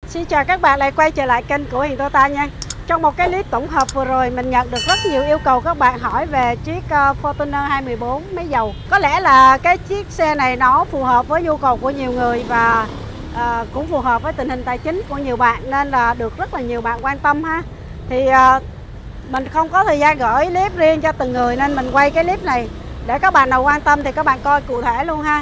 Xin chào các bạn lại quay trở lại kênh của Hiền Toyota nha. Trong một cái clip tổng hợp vừa rồi mình nhận được rất nhiều yêu cầu các bạn hỏi về chiếc Fortuner 214 máy dầu. Có lẽ là cái chiếc xe này nó phù hợp với nhu cầu của nhiều người và cũng phù hợp với tình hình tài chính của nhiều bạn nên là được rất là nhiều bạn quan tâm ha. Thì mình không có thời gian gửi clip riêng cho từng người nên mình quay cái clip này để các bạn nào quan tâm thì các bạn coi cụ thể luôn ha.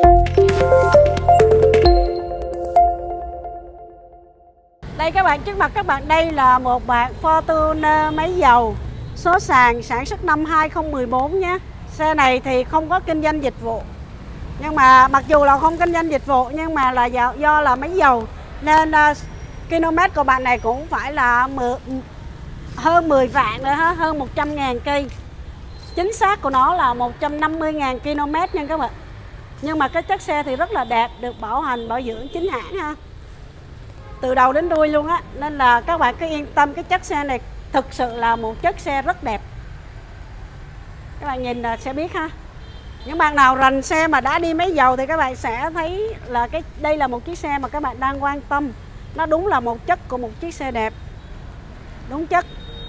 Đây các bạn, trước mặt các bạn đây là một bạn Fortuner máy dầu số sàn sản xuất năm 2014 nhé. Xe này thì không có kinh doanh dịch vụ. Nhưng mà mặc dù là không kinh doanh dịch vụ nhưng mà là do là máy dầu nên km của bạn này cũng phải là hơn 10 vạn nữa ha, hơn 100.000 cây. Chính xác của nó là 150.000 km nha các bạn. Nhưng mà cái chất xe thì rất là đẹp, được bảo hành bảo dưỡng chính hãng ha. Từ đầu đến đuôi luôn á, nên là các bạn cứ yên tâm, cái chất xe này thực sự là một chất xe rất đẹp. Các bạn nhìn là sẽ biết ha. Những bạn nào rành xe mà đã đi máy dầu thì các bạn sẽ thấy là đây là một chiếc xe mà các bạn đang quan tâm. Nó đúng là một chất của một chiếc xe đẹp. Đúng chất.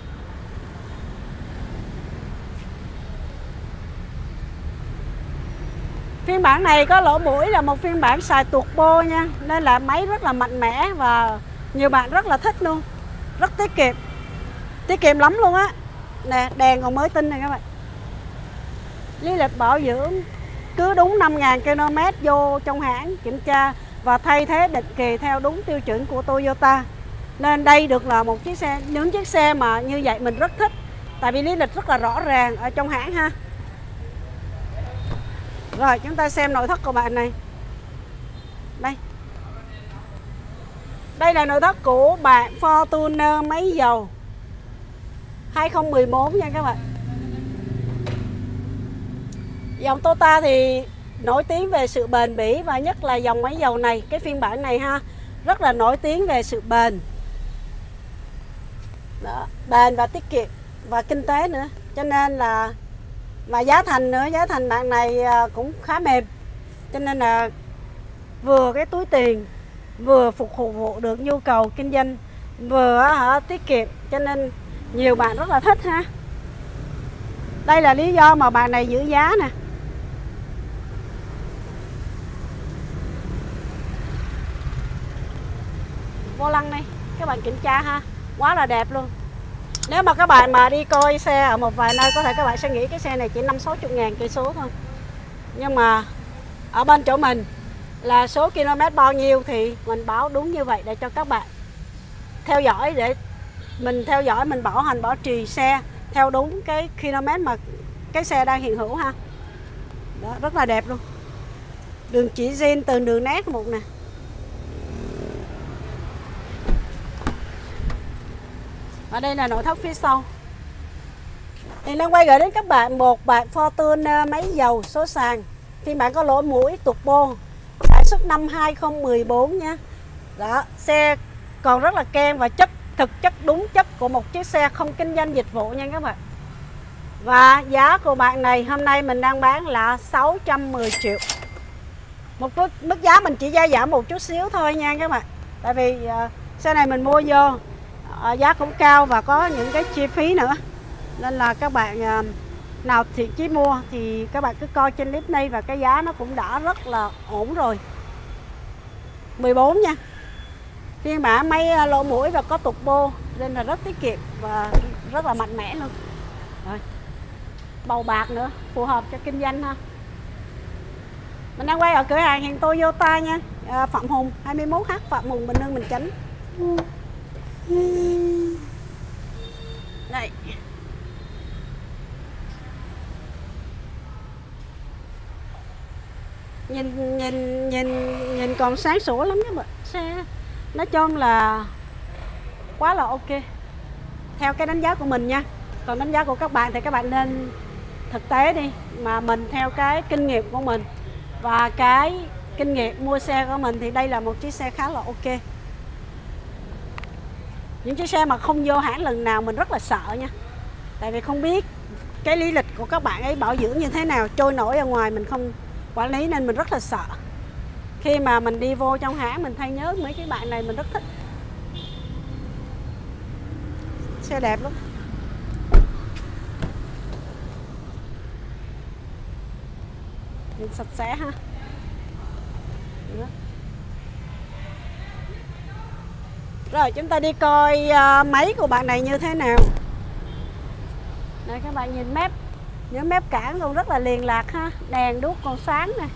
Phiên bản này có lỗ mũi là một phiên bản xài turbo nha, nên là máy rất là mạnh mẽ và nhiều bạn rất là thích luôn. Rất tiết kiệm lắm luôn á. Nè, đèn còn mới tinh này các bạn. Lý lịch bảo dưỡng cứ đúng 5.000 km vô trong hãng kiểm tra và thay thế định kỳ theo đúng tiêu chuẩn của Toyota. Nên đây được là một chiếc xe, những chiếc xe mà như vậy mình rất thích. Tại vì lý lịch rất là rõ ràng ở trong hãng ha. Rồi chúng ta xem nội thất của bạn này. Đây là nội thất của bạn Fortuner máy dầu 2014 nha các bạn. Dòng Toyota thì nổi tiếng về sự bền bỉ và nhất là dòng máy dầu này, cái phiên bản này ha, rất là nổi tiếng về sự bền. Đó, bền và tiết kiệm và kinh tế nữa. Cho nên là và giá thành nữa, giá thành bạn này cũng khá mềm. Cho nên là vừa cái túi tiền, vừa phục vụ được nhu cầu kinh doanh, vừa tiết kiệm, cho nên nhiều bạn rất là thích ha. Đây là lý do mà bạn này giữ giá nè. Vô lăng này, các bạn kiểm tra ha, quá là đẹp luôn. Nếu mà các bạn mà đi coi xe ở một vài nơi có thể các bạn sẽ nghĩ cái xe này chỉ 50-60.000 cây số thôi. Nhưng mà ở bên chỗ mình là số km bao nhiêu thì mình báo đúng như vậy để cho các bạn theo dõi, để mình theo dõi, mình bảo hành bảo trì xe theo đúng cái km mà cái xe đang hiện hữu ha. Đó, rất là đẹp luôn. Đường chỉ zin từng đường nét một nè. Ở đây là nội thất phía sau. Thì đang quay gửi đến các bạn một bạn Fortuner máy dầu số sàn phiên bản có lỗ mũi turbo sản xuất năm 2014 nha. Đó, xe còn rất là keng và thực chất đúng chất của một chiếc xe không kinh doanh dịch vụ nha các bạn. Và giá của bạn này hôm nay mình đang bán là 610 triệu. Một mức giá mình chỉ gia giảm một chút xíu thôi nha các bạn. Tại vì xe này mình mua vô giá cũng cao và có những cái chi phí nữa. Nên là các bạn nào thì chỉ mua thì các bạn cứ coi trên clip này và cái giá nó cũng đã rất là ổn rồi. 14 nha. Phiên bản máy lỗ mũi và có turbo nên là rất tiết kiệm và rất là mạnh mẽ luôn. Rồi. Màu bạc nữa, phù hợp cho kinh doanh ha. Mình đang quay ở cửa hàng Hiền Toyota nha. Phạm Hùng 21H, Phạm Hùng, Bình Hưng, Bình Chánh. Đây. Nhìn còn sáng sủa lắm các bạn. Xe nói chung là quá là ok. Theo cái đánh giá của mình nha. Còn đánh giá của các bạn thì các bạn nên thực tế đi. Mà mình theo cái kinh nghiệm của mình và cái kinh nghiệm mua xe của mình thì đây là một chiếc xe khá là ok. Những chiếc xe mà không vô hãng lần nào mình rất là sợ nha. Tại vì không biết cái lý lịch của các bạn ấy bảo dưỡng như thế nào, trôi nổi ở ngoài mình không quản lý nên mình rất là sợ. Khi mà mình đi vô trong hãng mình thấy nhớ mấy cái bạn này mình rất thích. Xe đẹp lắm. Nhìn sạch sẽ ha. Đó. Rồi chúng ta đi coi máy của bạn này như thế nào. Đây các bạn nhìn mép, những mép cản luôn rất là liền lạc ha. Đèn đuốc còn sáng nè.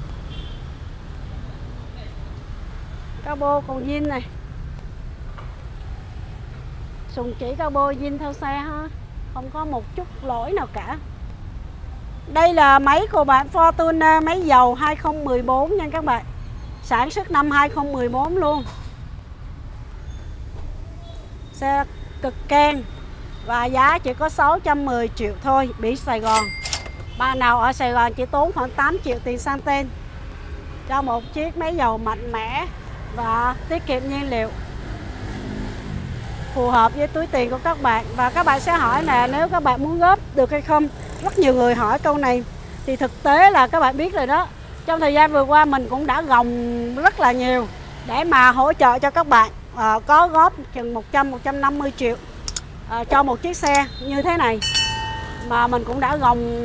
Cabo còn zin này. Sùng chỉ cabo zin theo xe ha. Không có một chút lỗi nào cả. Đây là máy của bạn Fortuner, máy dầu 2014 nha các bạn. Sản xuất năm 2014 luôn. Xe cực keng. Và giá chỉ có 610 triệu thôi, biển Sài Gòn. Bạn nào ở Sài Gòn chỉ tốn khoảng 8 triệu tiền xăng tên cho một chiếc máy dầu mạnh mẽ và tiết kiệm nhiên liệu, phù hợp với túi tiền của các bạn. Và các bạn sẽ hỏi là nếu các bạn muốn góp được hay không. Rất nhiều người hỏi câu này. Thì thực tế là các bạn biết rồi đó, trong thời gian vừa qua mình cũng đã gồng rất là nhiều để mà hỗ trợ cho các bạn có góp chừng 100-150 triệu cho một chiếc xe như thế này. Mà mình cũng đã gồng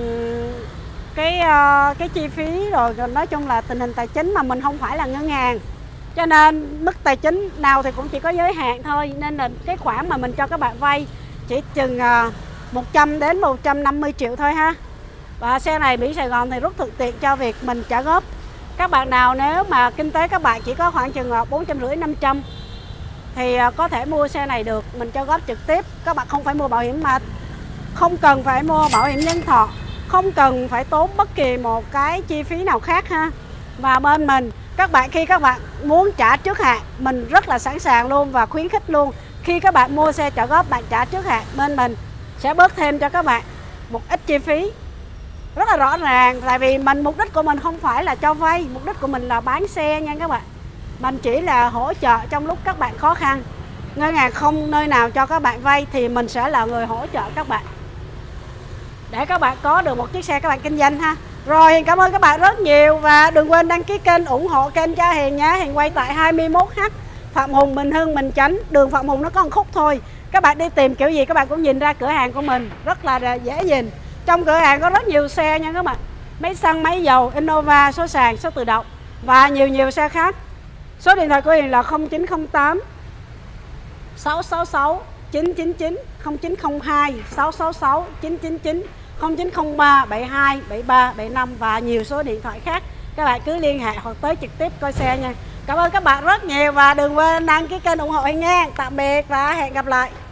cái chi phí rồi. Nói chung là tình hình tài chính mà mình không phải là ngân hàng, cho nên mức tài chính nào thì cũng chỉ có giới hạn thôi. Nên là cái khoản mà mình cho các bạn vay chỉ chừng 100 đến 150 triệu thôi ha. Và xe này biển Sài Gòn thì rất thuận tiện cho việc mình trả góp. Các bạn nào nếu mà kinh tế các bạn chỉ có khoảng chừng 450-500 thì có thể mua xe này được. Mình cho góp trực tiếp. Các bạn không phải mua bảo hiểm, mà không cần phải mua bảo hiểm nhân thọ, không cần phải tốn bất kỳ một cái chi phí nào khác ha. Và bên mình, các bạn khi các bạn muốn trả trước hạn, mình rất là sẵn sàng luôn và khuyến khích luôn. Khi các bạn mua xe trả góp, bạn trả trước hạn, bên mình sẽ bớt thêm cho các bạn một ít chi phí rất là rõ ràng. Tại vì mục đích của mình không phải là cho vay, mục đích của mình là bán xe nha các bạn. Mình chỉ là hỗ trợ trong lúc các bạn khó khăn. Ngân hàng không nơi nào cho các bạn vay thì mình sẽ là người hỗ trợ các bạn để các bạn có được một chiếc xe các bạn kinh doanh ha. Rồi, cảm ơn các bạn rất nhiều. Và đừng quên đăng ký kênh, ủng hộ kênh cho Hiền nhé. Hiền quay tại 21H Phạm Hùng, Bình Hưng, Bình Chánh. Đường Phạm Hùng nó có một khúc thôi. Các bạn đi tìm kiểu gì các bạn cũng nhìn ra cửa hàng của mình rất là dễ nhìn. Trong cửa hàng có rất nhiều xe nha các bạn. Máy xăng, máy dầu, Innova, số sàn, số tự động và nhiều xe khác. Số điện thoại của Hiền là 0908 666 999, 0902 666 999, 0903 72 73 75 và nhiều số điện thoại khác. Các bạn cứ liên hệ hoặc tới trực tiếp coi xe nha. Cảm ơn các bạn rất nhiều và đừng quên đăng ký kênh ủng hộ Hiền nha. Tạm biệt và hẹn gặp lại.